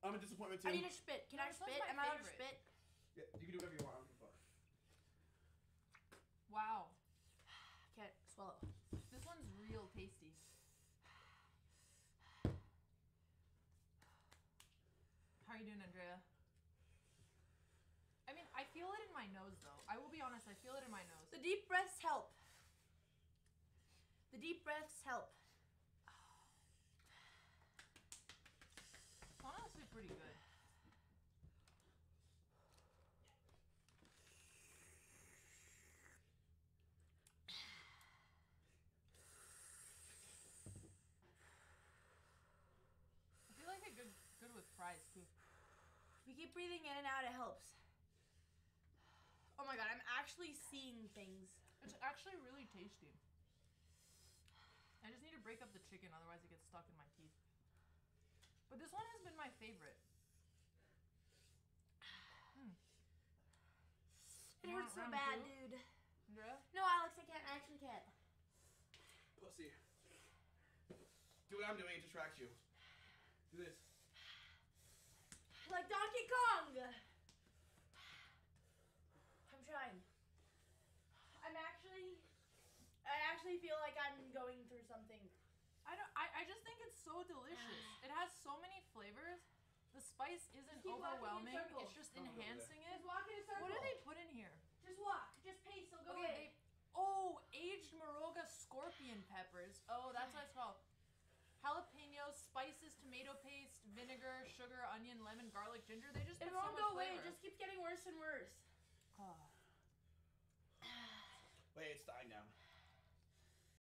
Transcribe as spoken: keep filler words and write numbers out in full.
I'm a disappointment too. I need to spit. Can No, I this one's spit? my Am I allowed to favorite. spit? Yeah, you can do whatever you want. I don't give a fuck. Wow. Can't swallow. This one's real tasty. How are you doing, Andrea? I mean, I feel it in my nose, though. I will be honest, I feel it in my nose. The deep breaths help. The deep breaths help. It's honestly pretty good. I feel like it's good, good with fries, too. If you keep breathing in and out, it helps. Oh my god, I'm actually seeing things. It's actually really tasty. I just need to break up the chicken, otherwise it gets stuck in my teeth. But this one has been my favorite. Hmm. It You want hurts so round bad, two? dude. Andrea? No, Alex, I can't. I actually can't. Pussy. Do what I'm doing. It distracts you. Do this. Like Donkey Kong! I'm trying. I'm actually... I actually feel like I'm going through something. I don't. I, I just think it's so delicious. It has so many flavors. The spice isn't keep walking in overwhelming. circles. It's just Oh, no, enhancing it. Just walk in a circle. What do they put in here? Just walk. Just pace. They'll go Okay, away. they, oh, aged Moruga scorpion peppers. Oh, that's what it's called. Jalapenos, spices, tomato paste, vinegar, sugar, onion, lemon, garlic, ginger. They just It put so won't much go away. flavor. It just keeps getting worse and worse. Oh. Wait, it's dying down.